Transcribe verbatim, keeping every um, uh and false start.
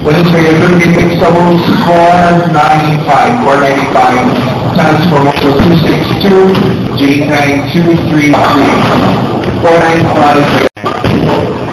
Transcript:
Winners for your thirty-six doubles, four ninety-five, four ninety-five. Times for motor two six two, J nine two three three, four ninety-five.